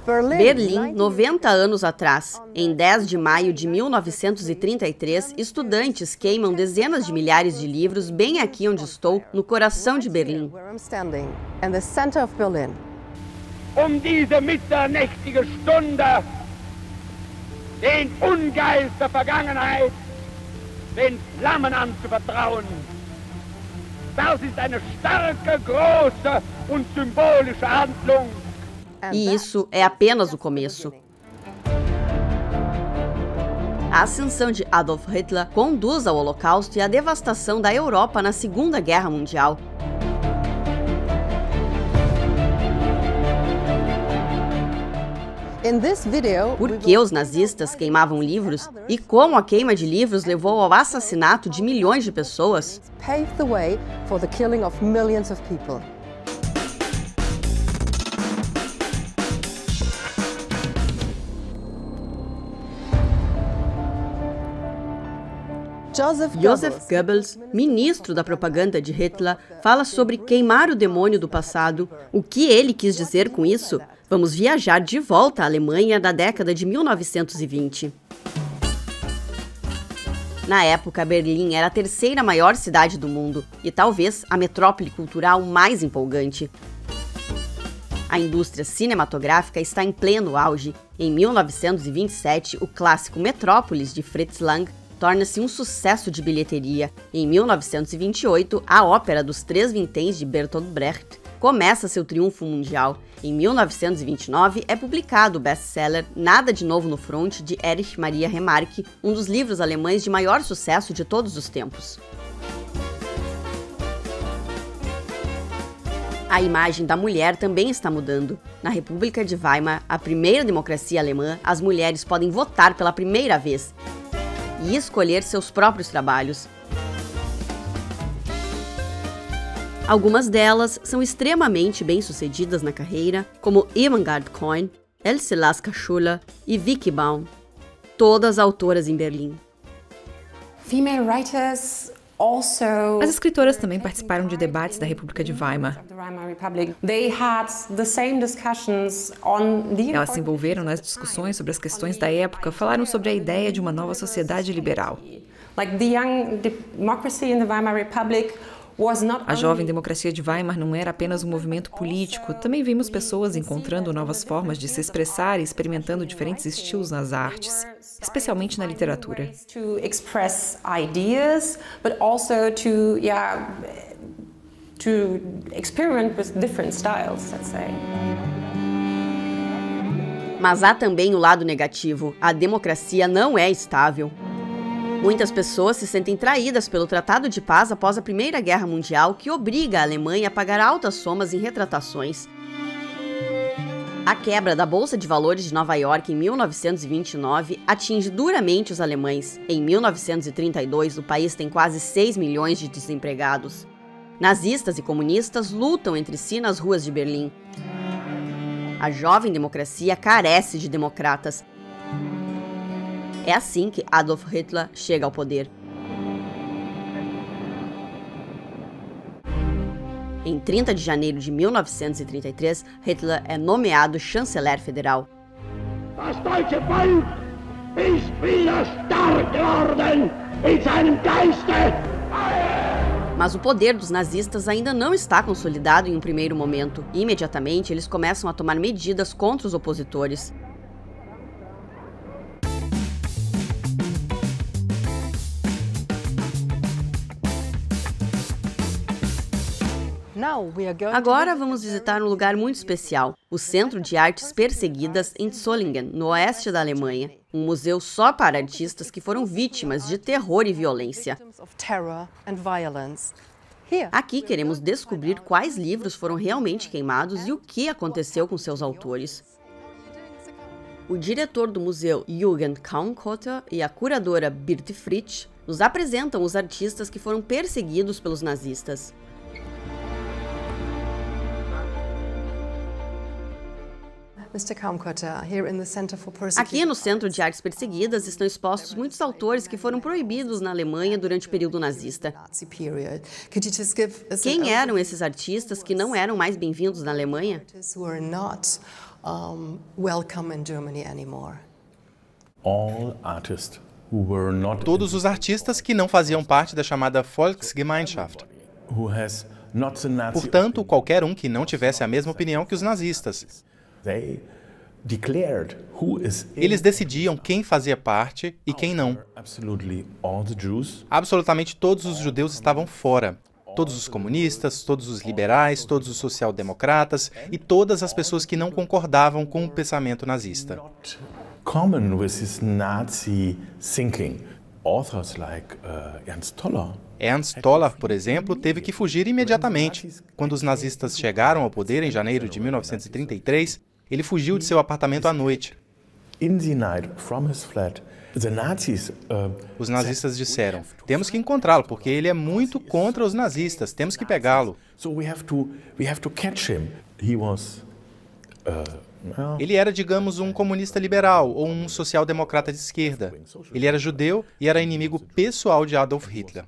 Berlim, 90 anos atrás. Em 10 de maio de 1933, estudantes queimam dezenas de milhares de livros bem aqui onde estou, no coração de Berlim. Diese mitternächtige Stunde, den Ungeist der Vergangenheit, den Flammen anzuvertrauen. Das ist eine starke, große und symbolische Handlung. E isso é apenas o começo. A ascensão de Adolf Hitler conduz ao Holocausto e à devastação da Europa na Segunda Guerra Mundial. Por que os nazistas queimavam livros e como a queima de livros levou ao assassinato de milhões de pessoas? Joseph Goebbels, ministro da propaganda de Hitler, fala sobre queimar o demônio do passado. O que ele quis dizer com isso? Vamos viajar de volta à Alemanha da década de 1920. Na época, Berlim era a terceira maior cidade do mundo e talvez a metrópole cultural mais empolgante. A indústria cinematográfica está em pleno auge. Em 1927, o clássico Metrópolis, de Fritz Lang, torna-se um sucesso de bilheteria. Em 1928, a Ópera dos Três Vinténs, de Bertolt Brecht, começa seu triunfo mundial. Em 1929, é publicado o best-seller Nada de Novo no Fronte, de Erich Maria Remarque, um dos livros alemães de maior sucesso de todos os tempos. A imagem da mulher também está mudando. Na República de Weimar, a primeira democracia alemã, as mulheres podem votar pela primeira vez e escolher seus próprios trabalhos. Algumas delas são extremamente bem-sucedidas na carreira, como Irmgard Cohn, Else Lasker Schuller e Vicky Baum, todas autoras em Berlim. As escritoras também participaram de debates da República de Weimar. Elas se envolveram nas discussões sobre as questões da época, falaram sobre a ideia de uma nova sociedade liberal. A jovem democracia de Weimar não era apenas um movimento político, também vimos pessoas encontrando novas formas de se expressar e experimentando diferentes estilos nas artes, especialmente na literatura. Mas há também o lado negativo. A democracia não é estável. Muitas pessoas se sentem traídas pelo Tratado de Paz após a Primeira Guerra Mundial, que obriga a Alemanha a pagar altas somas em retratações. A quebra da Bolsa de Valores de Nova York em 1929 atinge duramente os alemães. Em 1932, o país tem quase 6 milhões de desempregados. Nazistas e comunistas lutam entre si nas ruas de Berlim. A jovem democracia carece de democratas. É assim que Adolf Hitler chega ao poder. Em 30 de janeiro de 1933, Hitler é nomeado chanceler federal. Das deutsche Volk ist wieder stark geworden in seinem Geiste. Mas o poder dos nazistas ainda não está consolidado em um primeiro momento. Imediatamente, eles começam a tomar medidas contra os opositores. Agora vamos visitar um lugar muito especial, o Centro de Artes Perseguidas em Solingen, no oeste da Alemanha. Um museu só para artistas que foram vítimas de terror e violência. Aqui queremos descobrir quais livros foram realmente queimados e o que aconteceu com seus autores. O diretor do museu, Jürgen Kaunkotter, e a curadora Birte Fritsch nos apresentam os artistas que foram perseguidos pelos nazistas. Aqui no Centro de Artes Perseguidas estão expostos muitos autores que foram proibidos na Alemanha durante o período nazista. Quem eram esses artistas que não eram mais bem-vindos na Alemanha? Todos os artistas que não faziam parte da chamada Volksgemeinschaft. Portanto, qualquer um que não tivesse a mesma opinião que os nazistas. Eles decidiam quem fazia parte e quem não. Absolutamente todos os judeus estavam fora. Todos os comunistas, todos os liberais, todos os social-democratas e todas as pessoas que não concordavam com o pensamento nazista. Ernst Toller, por exemplo, teve que fugir imediatamente. Quando os nazistas chegaram ao poder em janeiro de 1933, ele fugiu de seu apartamento à noite. Os nazistas disseram: temos que encontrá-lo, porque ele é muito contra os nazistas, temos que pegá-lo. Ele era, digamos, um comunista liberal ou um social-democrata de esquerda. Ele era judeu e era inimigo pessoal de Adolf Hitler.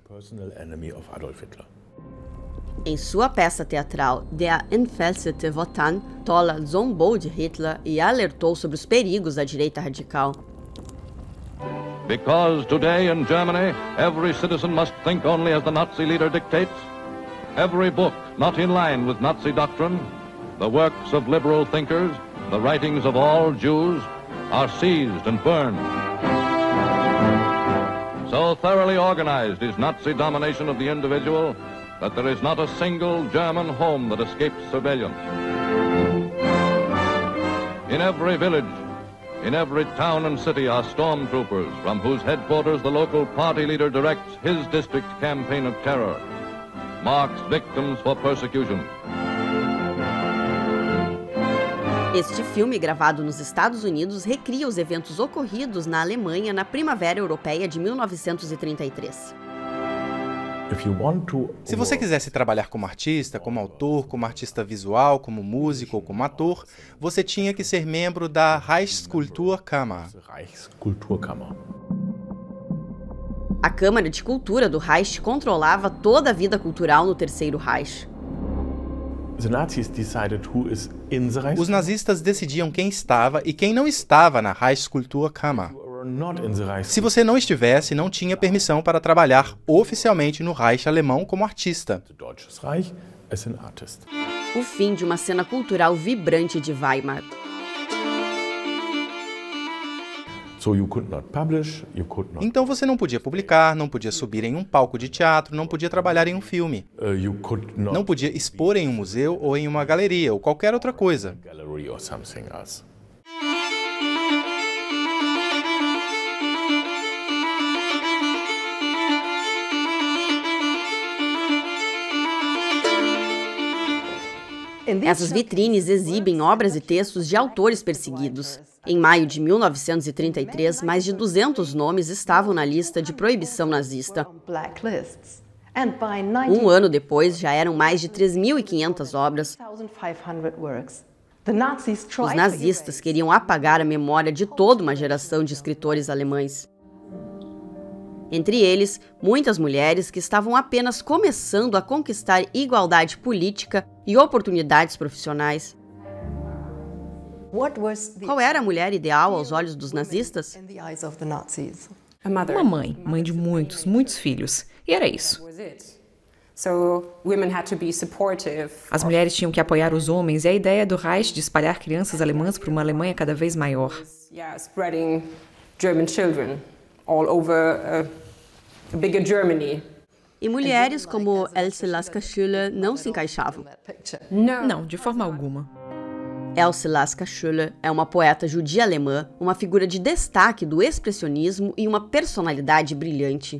Em sua peça teatral Der Entfesselte Wotan, Toller zombou de Hitler e alertou sobre os perigos da direita radical. Because today in Germany, every citizen must think only as the Nazi leader dictates, every book not in line with Nazi doctrine, the works of liberal thinkers, the writings of all Jews, are seized and burned. So thoroughly organized is Nazi domination of the individual that there is not a single German home that escapes surveillance. In every village, in every town and city are stormtroopers from whose headquarters the local party leader directs his district campaign of terror, marks victims for persecution. Este filme, gravado nos Estados Unidos, recria os eventos ocorridos na Alemanha na Primavera Europeia de 1933. Se você quisesse trabalhar como artista, como autor, como artista visual, como músico ou como ator, você tinha que ser membro da Reichskulturkammer. A Câmara de Cultura do Reich controlava toda a vida cultural no Terceiro Reich. Os nazistas decidiam quem estava e quem não estava na Reichskulturkammer. Se você não estivesse, não tinha permissão para trabalhar oficialmente no Reich alemão como artista. O fim de uma cena cultural vibrante de Weimar. Então você não podia publicar, não podia subir em um palco de teatro, não podia trabalhar em um filme. Não podia expor em um museu ou em uma galeria ou qualquer outra coisa. Essas vitrines exibem obras e textos de autores perseguidos. Em maio de 1933, mais de 200 nomes estavam na lista de proibição nazista. Um ano depois, já eram mais de 3.500 obras. Os nazistas queriam apagar a memória de toda uma geração de escritores alemães. Entre eles, muitas mulheres que estavam apenas começando a conquistar igualdade política e oportunidades profissionais. Qual era a mulher ideal aos olhos dos nazistas? Uma mãe de muitos, muitos filhos. E era isso. As mulheres tinham que apoiar os homens e a ideia do Reich de espalhar crianças alemãs por uma Alemanha cada vez maior. E mulheres como Else Lasker Schüler não se encaixavam. Não, de forma alguma. Else Lasker Schüler é uma poeta judia alemã, uma figura de destaque do expressionismo e uma personalidade brilhante.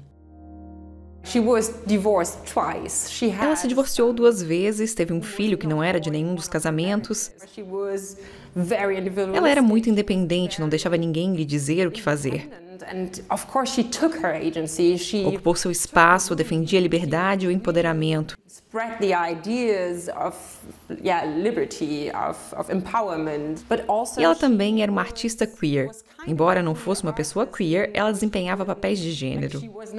Ela se divorciou 2 vezes, teve um filho que não era de nenhum dos casamentos. Ela era muito independente, não deixava ninguém lhe dizer o que fazer. Ocupou seu espaço, defendia a liberdade e o empoderamento. E ela também era uma artista queer. Embora não fosse uma pessoa queer, ela desempenhava papéis de gênero.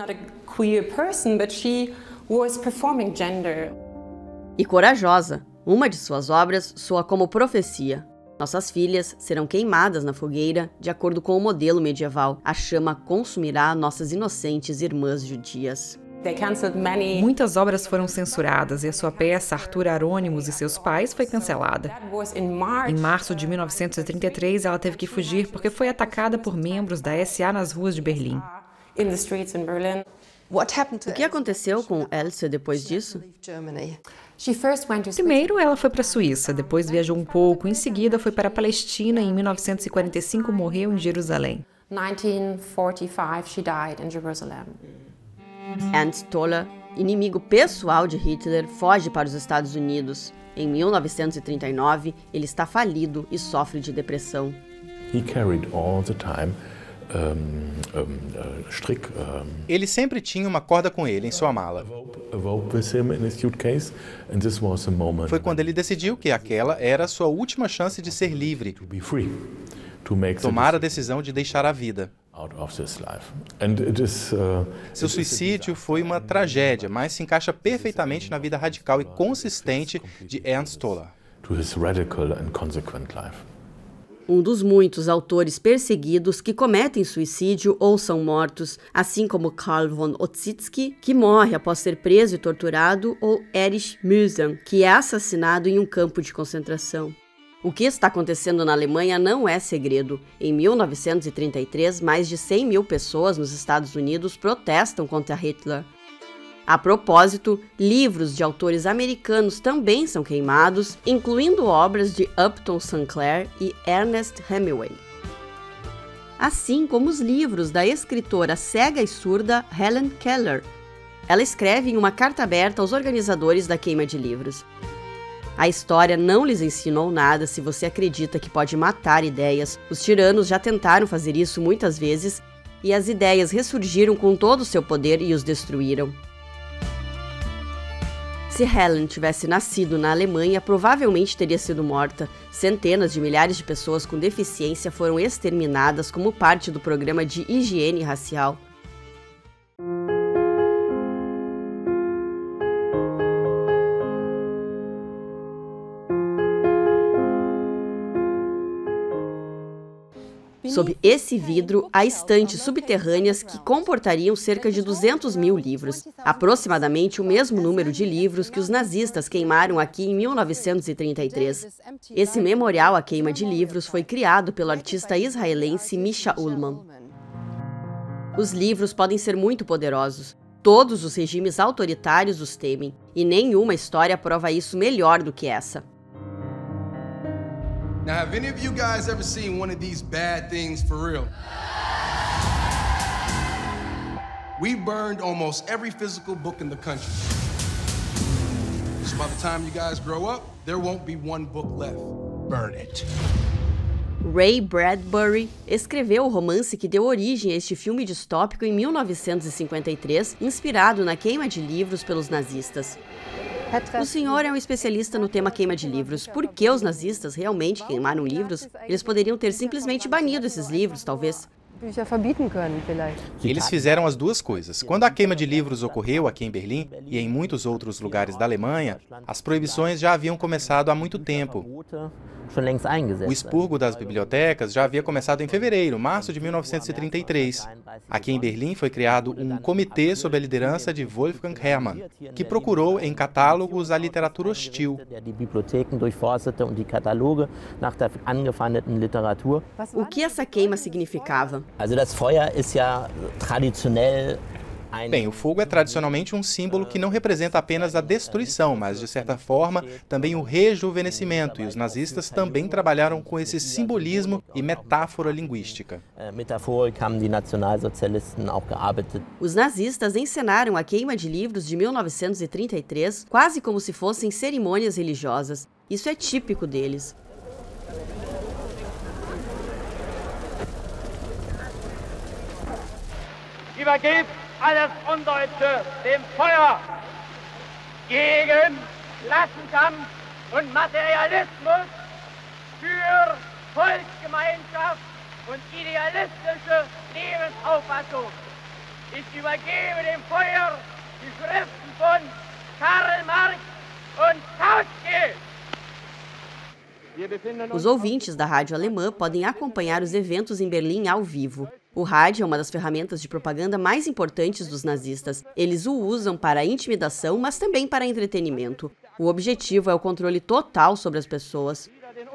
E corajosa. Uma de suas obras soa como profecia. Nossas filhas serão queimadas na fogueira, de acordo com o modelo medieval. A chama consumirá nossas inocentes irmãs judias. Muitas obras foram censuradas e a sua peça Arthur Aronimus e seus pais foi cancelada. Em março de 1933, ela teve que fugir porque foi atacada por membros da SA nas ruas de Berlim. O que aconteceu com Else depois disso? Primeiro, ela foi para a Suíça, depois viajou um pouco, em seguida foi para a Palestina e em 1945 morreu em Jerusalém. Ernst Toller, inimigo pessoal de Hitler, foge para os Estados Unidos. Em 1939, ele está falido e sofre de depressão. Ele sempre tinha uma corda com ele em sua mala. Foi quando ele decidiu que aquela era a sua última chance de ser livre, tomar a decisão de deixar a vida. Seu suicídio foi uma tragédia, mas se encaixa perfeitamente na vida radical e consistente de Ernst Toller. Um dos muitos autores perseguidos que cometem suicídio ou são mortos, assim como Karl von Ossietzky, que morre após ser preso e torturado, ou Erich Mühsam, que é assassinado em um campo de concentração. O que está acontecendo na Alemanha não é segredo. Em 1933, mais de 100 mil pessoas nos Estados Unidos protestam contra Hitler. A propósito, livros de autores americanos também são queimados, incluindo obras de Upton Sinclair e Ernest Hemingway. Assim como os livros da escritora cega e surda Helen Keller. Ela escreve em uma carta aberta aos organizadores da queima de livros. A história não lhes ensinou nada se você acredita que pode matar ideias. Os tiranos já tentaram fazer isso muitas vezes e as ideias ressurgiram com todo o seu poder e os destruíram. Se Helen tivesse nascido na Alemanha, provavelmente teria sido morta. Centenas de milhares de pessoas com deficiência foram exterminadas como parte do programa de higiene racial. Sob esse vidro, há estantes subterrâneas que comportariam cerca de 200 mil livros, aproximadamente o mesmo número de livros que os nazistas queimaram aqui em 1933. Esse memorial à queima de livros foi criado pelo artista israelense Misha Ullman. Os livros podem ser muito poderosos. Todos os regimes autoritários os temem, e nenhuma história prova isso melhor do que essa. Now, have any of you guys ever seen one of these bad things for real? We burned almost every physical book in the country. So by the time you guys grow up, there won't be one book left. Burn it. Ray Bradbury escreveu o romance que deu origem a este filme distópico em 1953, inspirado na queima de livros pelos nazistas. O senhor é um especialista no tema queima de livros. Por que os nazistas realmente queimaram livros? Eles poderiam ter simplesmente banido esses livros, talvez. Eles fizeram as duas coisas. Quando a queima de livros ocorreu aqui em Berlim e em muitos outros lugares da Alemanha, as proibições já haviam começado há muito tempo. O expurgo das bibliotecas já havia começado em fevereiro, março de 1933. Aqui em Berlim foi criado um comitê sob a liderança de Wolfgang Hermann, que procurou em catálogos a literatura hostil. O que essa queima significava? Bem, o fogo é tradicionalmente um símbolo que não representa apenas a destruição, mas, de certa forma, também o rejuvenescimento, e os nazistas também trabalharam com esse simbolismo e metáfora linguística. Os nazistas encenaram a queima de livros de 1933 quase como se fossem cerimônias religiosas. Isso é típico deles. übergibt alles Undeutsche dem Feuer gegen Klassenkampf und Materialismus für Volksgemeinschaft und idealistische Lebensauffassung. Ich übergebe dem Feuer die Schriften von Karl Marx und Kautsky. Os ouvintes da rádio alemã podem acompanhar os eventos em Berlim ao vivo. O rádio é uma das ferramentas de propaganda mais importantes dos nazistas. Eles o usam para intimidação, mas também para entretenimento. O objetivo é o controle total sobre as pessoas.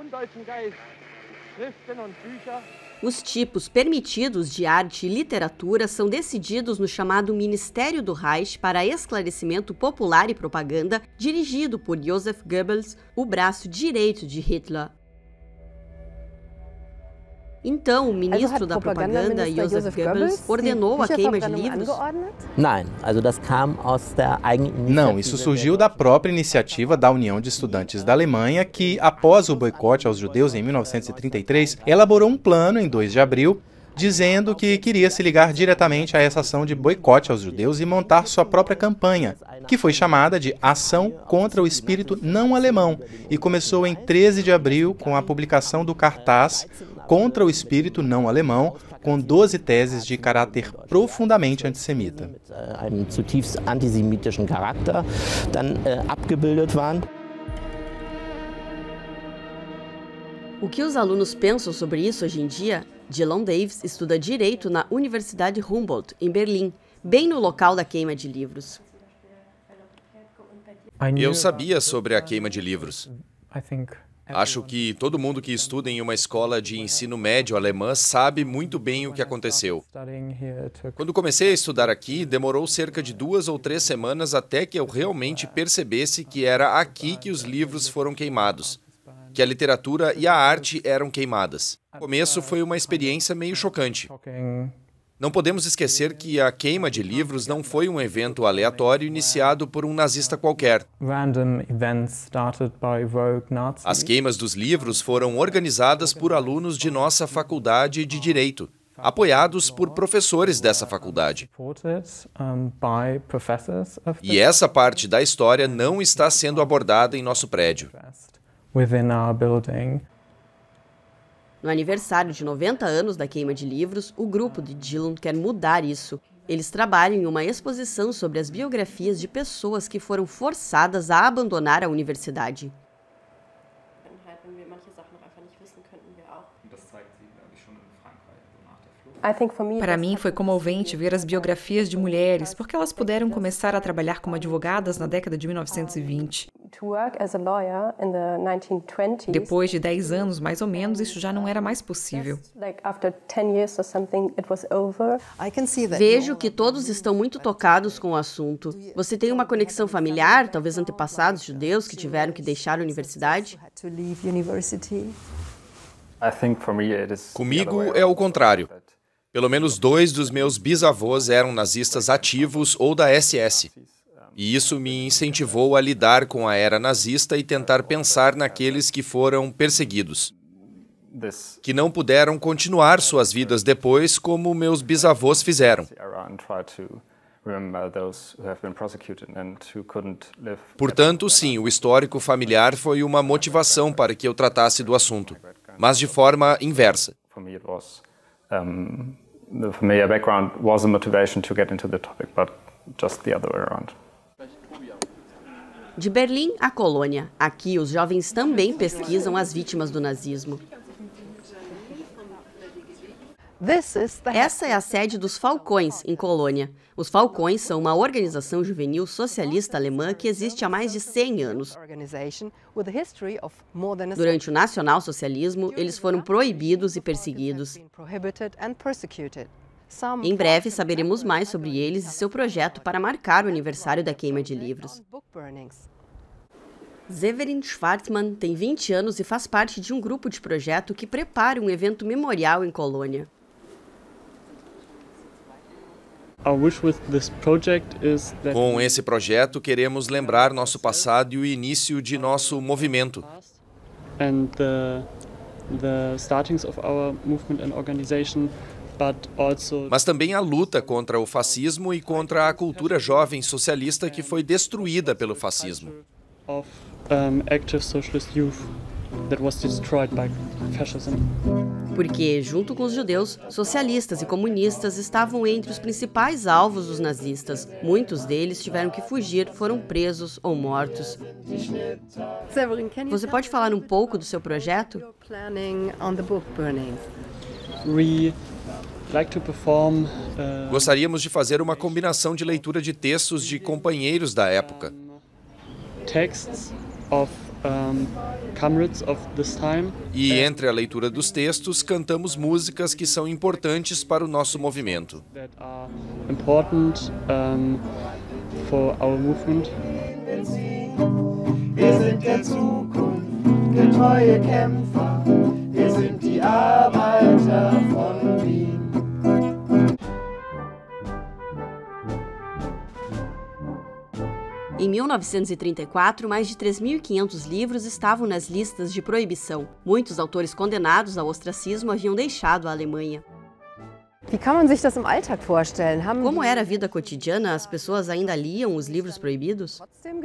Os tipos permitidos de arte e literatura são decididos no chamado Ministério do Reich para Esclarecimento Popular e Propaganda, dirigido por Joseph Goebbels, o braço direito de Hitler. Então, o ministro da propaganda, Joseph Goebbels, ordenou a queima de livros? Não, isso surgiu da própria iniciativa da União de Estudantes da Alemanha, que, após o boicote aos judeus em 1933, elaborou um plano em 2 de abril, dizendo que queria se ligar diretamente a essa ação de boicote aos judeus e montar sua própria campanha, que foi chamada de Ação contra o Espírito Não Alemão, e começou em 13 de abril com a publicação do cartaz Contra o Espírito Não Alemão, com 12 teses de caráter profundamente antissemita. O que os alunos pensam sobre isso hoje em dia? Dylan Davis estuda Direito na Universidade Humboldt, em Berlim, bem no local da queima de livros. Eu sabia sobre a queima de livros. Acho que todo mundo que estuda em uma escola de ensino médio alemã sabe muito bem o que aconteceu. Quando comecei a estudar aqui, demorou cerca de 2 ou 3 semanas até que eu realmente percebesse que era aqui que os livros foram queimados, que a literatura e a arte eram queimadas. No começo foi uma experiência meio chocante. Não podemos esquecer que a queima de livros não foi um evento aleatório iniciado por um nazista qualquer. As queimas dos livros foram organizadas por alunos de nossa faculdade de Direito, apoiados por professores dessa faculdade. E essa parte da história não está sendo abordada em nosso prédio. No aniversário de 90 anos da queima de livros, o grupo de Dylan quer mudar isso. Eles trabalham em uma exposição sobre as biografias de pessoas que foram forçadas a abandonar a universidade. Para mim, foi comovente ver as biografias de mulheres, porque elas puderam começar a trabalhar como advogadas na década de 1920. Depois de 10 anos, mais ou menos, isso já não era mais possível. Vejo que todos estão muito tocados com o assunto. Você tem uma conexão familiar, talvez antepassados judeus que tiveram que deixar a universidade? Comigo é o contrário. Pelo menos 2 dos meus bisavôs eram nazistas ativos ou da SS. E isso me incentivou a lidar com a era nazista e tentar pensar naqueles que foram perseguidos, que não puderam continuar suas vidas depois como meus bisavôs fizeram. Portanto, sim, o histórico familiar foi uma motivação para que eu tratasse do assunto, mas de forma inversa. The familiar background was a motivation to get into the topic, but just the other way around. De Berlim à Colônia, aqui os jovens também pesquisam as vítimas do nazismo. Essa é a sede dos Falcões, em Colônia. Os Falcões são uma organização juvenil socialista alemã que existe há mais de 100 anos. Durante o nacionalsocialismo, eles foram proibidos e perseguidos. Em breve, saberemos mais sobre eles e seu projeto para marcar o aniversário da queima de livros. Severin Schwartzman tem 20 anos e faz parte de um grupo de projeto que prepara um evento memorial em Colônia. Com esse projeto, queremos lembrar nosso passado e o início de nosso movimento. Mas também a luta contra o fascismo e contra a cultura jovem socialista que foi destruída pelo fascismo. Porque, junto com os judeus, socialistas e comunistas estavam entre os principais alvos dos nazistas. Muitos deles tiveram que fugir, foram presos ou mortos. Você pode falar um pouco do seu projeto? Gostaríamos de fazer uma combinação de leitura de textos de companheiros da época. E entre a leitura dos textos, cantamos músicas que são importantes para o nosso movimento. Em 1934, mais de 3.500 livros estavam nas listas de proibição. Muitos autores condenados ao ostracismo haviam deixado a Alemanha. Como era a vida cotidiana? As pessoas ainda liam os livros proibidos?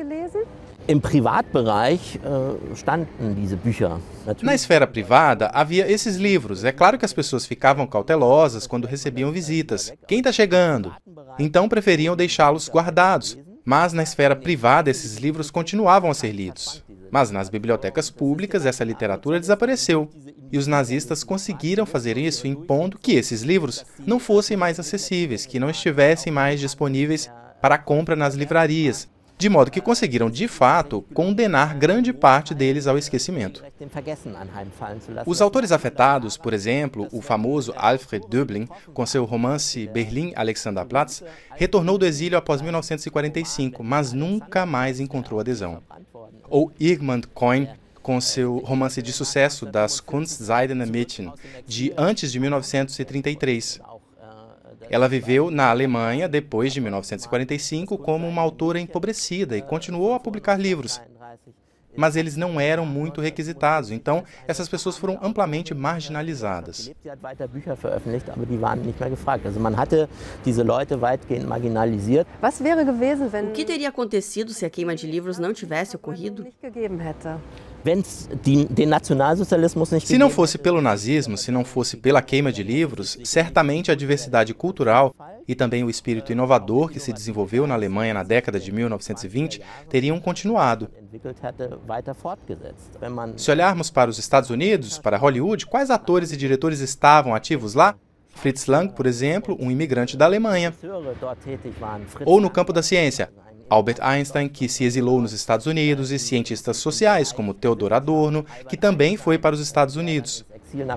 Na esfera privada, havia esses livros. É claro que as pessoas ficavam cautelosas quando recebiam visitas. Quem está chegando? Então preferiam deixá-los guardados. Mas na esfera privada, esses livros continuavam a ser lidos. Mas nas bibliotecas públicas, essa literatura desapareceu. E os nazistas conseguiram fazer isso impondo que esses livros não fossem mais acessíveis, que não estivessem mais disponíveis para compra nas livrarias, de modo que conseguiram, de fato, condenar grande parte deles ao esquecimento. Os autores afetados, por exemplo, o famoso Alfred Döblin, com seu romance Berlin-Alexanderplatz, retornou do exílio após 1945, mas nunca mais encontrou adesão. Ou Irmgard Coin, com seu romance de sucesso Das Kunstseidene Mädchen, de antes de 1933. Ela viveu na Alemanha depois de 1945 como uma autora empobrecida e continuou a publicar livros. Mas eles não eram muito requisitados, então essas pessoas foram amplamente marginalizadas. O que teria acontecido se a queima de livros não tivesse ocorrido? Se não fosse pelo nazismo, se não fosse pela queima de livros, certamente a diversidade cultural e também o espírito inovador que se desenvolveu na Alemanha na década de 1920 teriam continuado. Se olharmos para os Estados Unidos, para Hollywood, quais atores e diretores estavam ativos lá? Fritz Lang, por exemplo, um imigrante da Alemanha. Ou no campo da ciência, Albert Einstein, que se exilou nos Estados Unidos, e cientistas sociais como Theodor Adorno, que também foi para os Estados Unidos.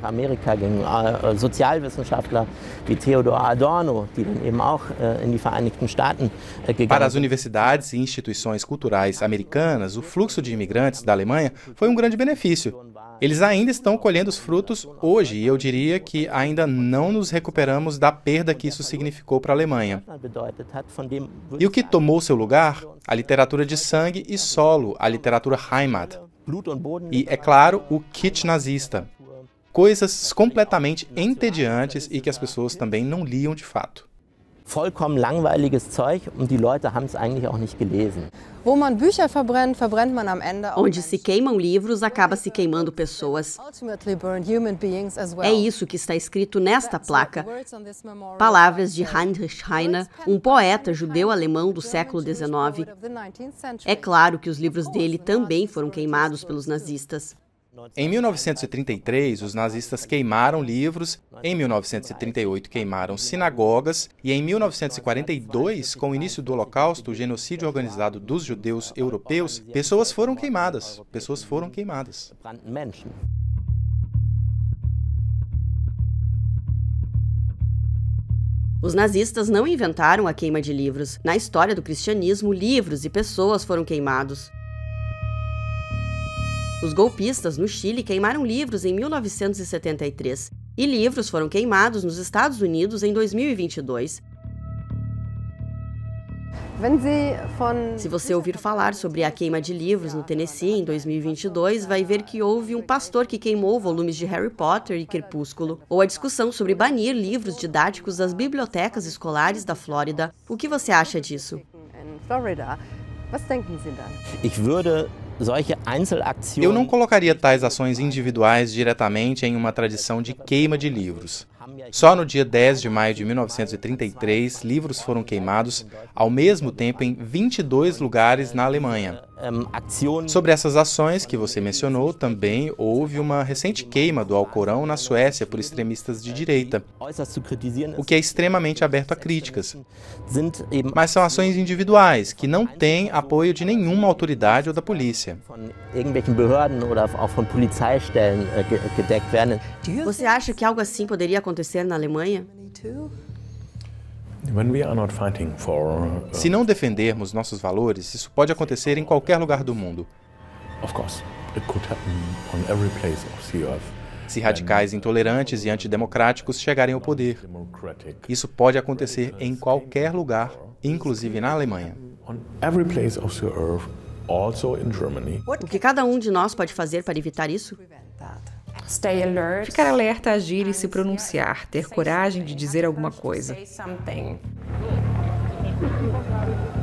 Para as universidades e instituições culturais americanas, o fluxo de imigrantes da Alemanha foi um grande benefício. Eles ainda estão colhendo os frutos hoje, e eu diria que ainda não nos recuperamos da perda que isso significou para a Alemanha. E o que tomou seu lugar? A literatura de sangue e solo, a literatura Heimat. E, é claro, o kitsch nazista. Coisas completamente entediantes e que as pessoas também não liam de fato. Vollkommen langweiliges Zeug und die Leute haben es eigentlich auch nicht gelesen. Onde se queimam livros, acaba se queimando pessoas. É isso que está escrito nesta placa. Palavras de Heinrich Heine, um poeta judeu-alemão do século XIX. É claro que os livros dele também foram queimados pelos nazistas. Em 1933, os nazistas queimaram livros, em 1938 queimaram sinagogas e em 1942, com o início do Holocausto, o genocídio organizado dos judeus europeus, pessoas foram queimadas. Os nazistas não inventaram a queima de livros. Na história do cristianismo, livros e pessoas foram queimados. Os golpistas no Chile queimaram livros em 1973 e livros foram queimados nos Estados Unidos em 2022. Se você ouvir falar sobre a queima de livros no Tennessee em 2022, vai ver que houve um pastor que queimou volumes de Harry Potter e Crepúsculo, ou a discussão sobre banir livros didáticos das bibliotecas escolares da Flórida. O que você acha disso? Eu não colocaria tais ações individuais diretamente em uma tradição de queima de livros. Só no dia 10 de maio de 1933, livros foram queimados ao mesmo tempo em 22 lugares na Alemanha. Sobre essas ações que você mencionou, também houve uma recente queima do Alcorão na Suécia por extremistas de direita, o que é extremamente aberto a críticas. Mas são ações individuais, que não têm apoio de nenhuma autoridade ou da polícia. Você acha que algo assim poderia acontecer na Alemanha? Se não defendermos nossos valores, isso pode acontecer em qualquer lugar do mundo. Se radicais intolerantes e antidemocráticos chegarem ao poder. Isso pode acontecer em qualquer lugar, inclusive na Alemanha. O que cada um de nós pode fazer para evitar isso? Ficar alerta, agir e se pronunciar, ter coragem de dizer alguma coisa.